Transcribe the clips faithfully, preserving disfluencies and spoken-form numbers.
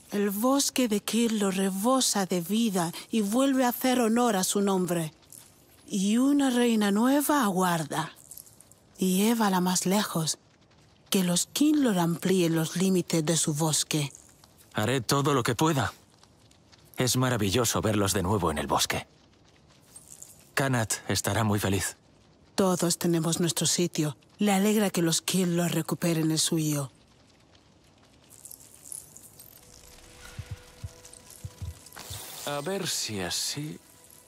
El bosque de Kirlo rebosa de vida y vuelve a hacer honor a su nombre. Y una reina nueva aguarda. Y llévala más lejos, que los Kinlor amplíen los límites de su bosque. Haré todo lo que pueda. Es maravilloso verlos de nuevo en el bosque. Kanat estará muy feliz. Todos tenemos nuestro sitio. Le alegra que los Kinlor recuperen el suyo. A ver si así...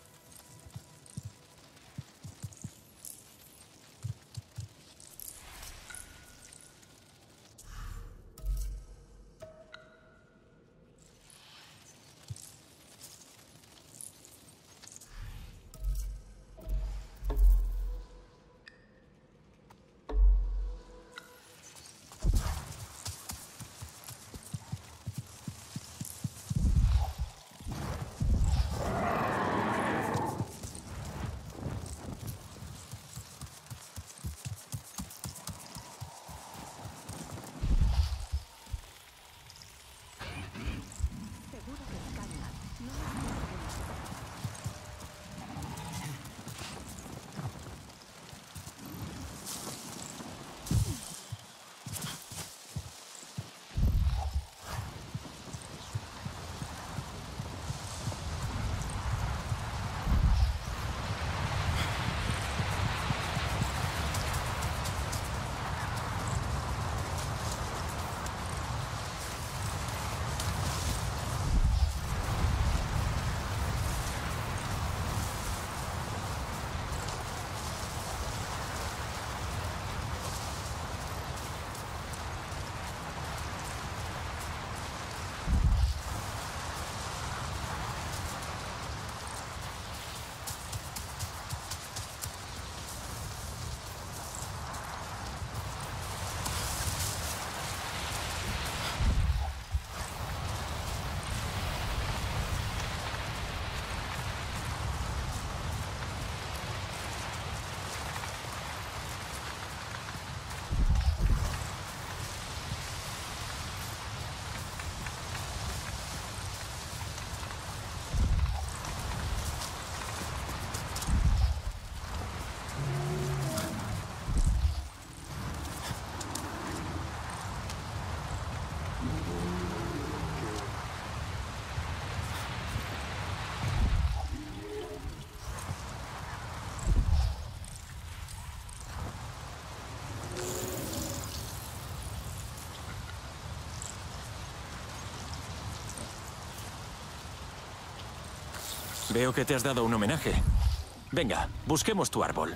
Veo que te has dado un homenaje. Venga, busquemos tu árbol.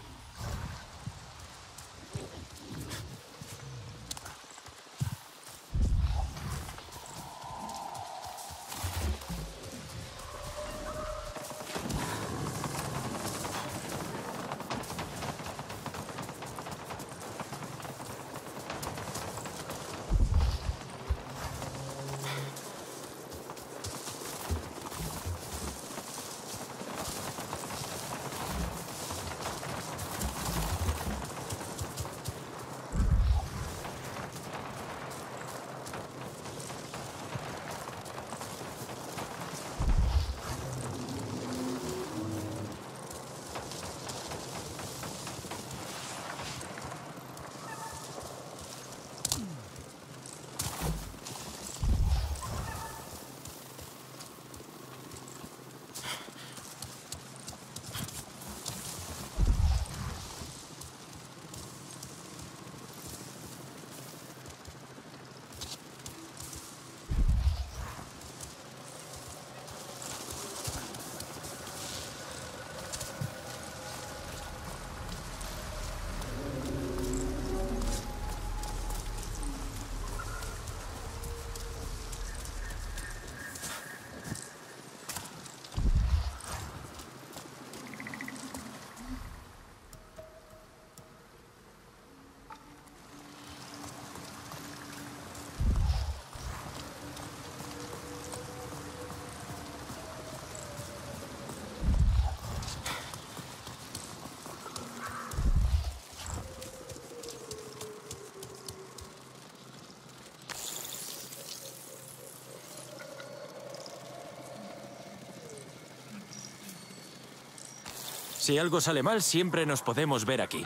Si algo sale mal, siempre nos podemos ver aquí.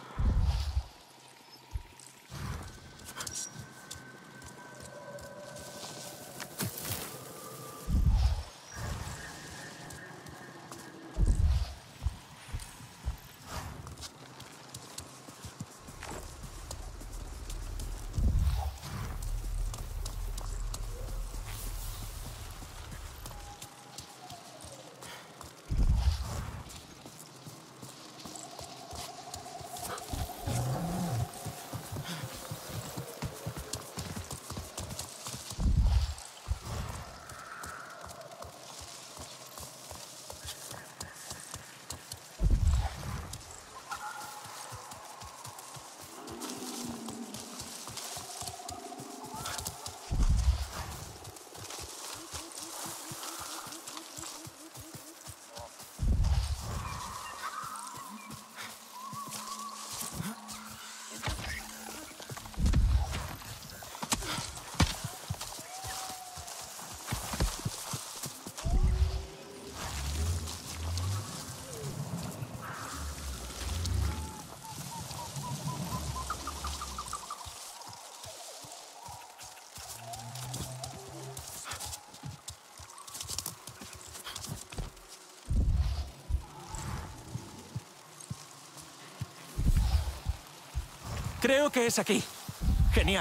Creo que es aquí. Genial.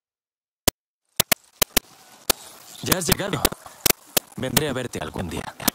Ya has llegado. Vendré a verte algún día.